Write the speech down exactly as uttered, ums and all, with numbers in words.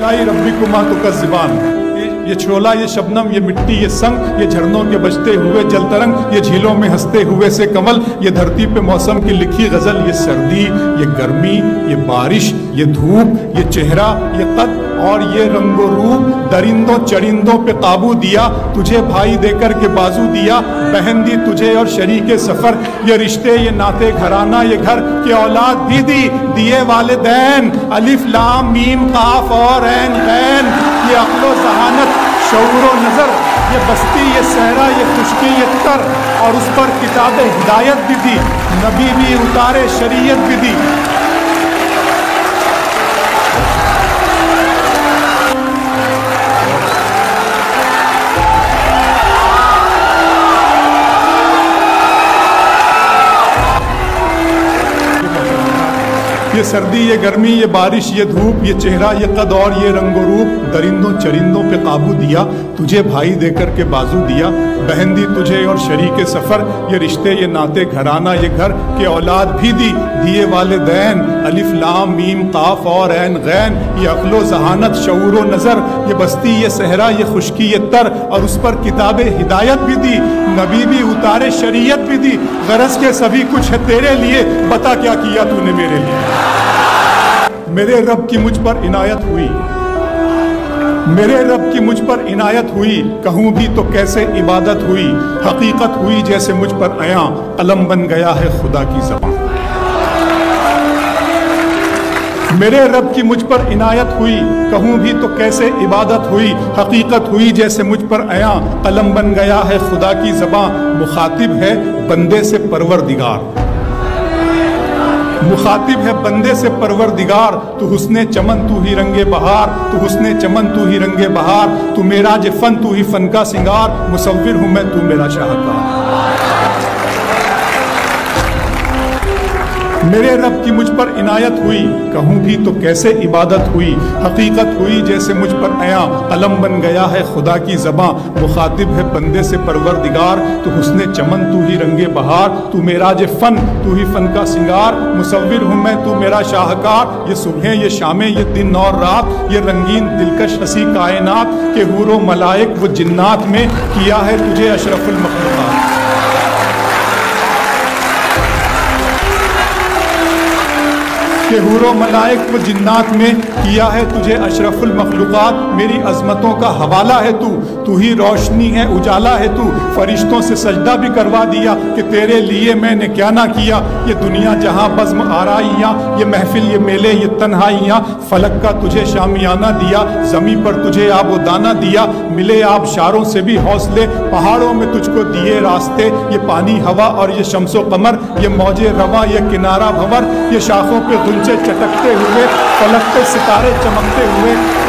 لائی ربکما تکذبان، یہ چھولا، یہ شبنم، یہ مٹی، یہ سنگ، یہ جھرنوں کے بجتے ہوئے جل ترنگ، یہ جھیلوں میں ہنستے ہوئے سے کمل، یہ دھرتی پہ موسم کی لکھی غزل، یہ سردی، یہ گرمی، یہ بارش، یہ دھوپ، یہ چہرہ، یہ قد اور یہ رنگ و روپ، درندوں چرندوں پہ قابو دیا، تجھے بھائی دے کر کے بازو دیا، بہن دی تجھے اور شریک سفر، یہ رشتے، یہ ناتے گھرانہ، یہ گھر کی اولاد بھی دی، دیے والدین، الف لام میم قاف اور عین غین، یہ عقل و ذہانت، شعور و نظر، یہ بستی، یہ صحرا، یہ خشکی، یہ تر، اور اس پر کتاب ہدایت بھی دی، نبی بھی اتارے، شریعت بھی دی۔ یہ سردی، یہ گرمی، یہ بارش، یہ دھوپ، یہ چہرہ، یہ قد اور یہ رنگ و روپ، درندوں چرندوں پہ قابو دیا، تجھے بھائی دے کر کے بازو دیا، بہن دی تجھے اور شریک سفر، یہ رشتے، یہ ناتے گھرانہ، یہ گھر کے اولاد بھی دی، دیے والدین، الف لام میم قاف اور عین غین، یہ عقل و ذہانت، شعور و نظر، یہ بستی، یہ صحرا، یہ خشکی، یہ تر، اور اس پر کتاب ہدایت بھی دی، نبی بھی اتارے، شریعت بھی دی، غرض کے سبھی کچھ ہے تیرے لیے، بتا کیا کیا تو نے میرے لیے۔ میرے رب کی مجھ پر عنایت ہوئی، میرے رب کی مجھ پر عنایت ہوئی، کہوں بھی تو کیسے عبادت ہوئی، حقیقت ہوئی جیسے مجھ پر عیاں، قلم بن گیا ہے خدا کی زبان۔ میرے رب کی مجھ پر عنایت ہوئی، کہوں بھی تو کیسے عبادت ہوئی، حقیقت ہوئی جیسے مجھ پر عیاں، قلم بن گیا ہے خدا کی زبان۔ مخاطب ہے بندے سے پروردگار، مخاطب ہے بندے سے پروردگار، تو حسن چمن تو ہی رنگ بہار، تو حسن چمن تو ہی رنگ بہار، تو میرا جو فن تو ہی فن کا سنگار، مصور ہوں میں تو میرا شاہکار۔ میرے رب کی مجھ پر عنایت ہوئی، کہوں بھی تو کیسے عبادت ہوئی، حقیقت ہوئی جیسے مجھ پر عیاں، قلم بن گیا ہے خدا کی زباں۔ مخاطب ہے بندے سے پروردگار، تو حسن چمن تو ہی رنگ بہار، تو میراج فن تو ہی فن کا سنگار، مصور ہوں میں تو میرا شاہکار۔ یہ صبحیں، یہ شامیں، یہ دن اور رات، یہ رنگین دلکش ہنسی کائنات، کہ حور و ملائک و جنات میں کیا ہے تجھے اشرف المخلوقات۔ کہ حور و ملائک و جنات میں کیا ہے تجھے اشرف المخلوقات۔ میری عظمتوں کا حوالہ ہے تو تو ہی روشنی ہے اجالا ہے تو، فرشتوں سے سجدہ بھی کروا دیا کہ تیرے لیے میں نے کیا نہ کیا۔ یہ دنیا جہاں بزم آرائیاں، یہ محفل، یہ میلے، یہ تنہائیاں، فلک کا تجھے شامیانہ دیا، زمین پر تجھے آب و دانہ دیا، ملے آبشاروں سے بھی حوصلے، پہاڑوں میں تجھ کو دیے راستے، یہ پانی ہوا اور یہ شمس و قمر، یہ موج رواں، یہ کنارہ بھنور، یہ شاخوں پہ غنچے چٹکتے ہوئے، فلک پہ ستارے چمکتے ہوئے،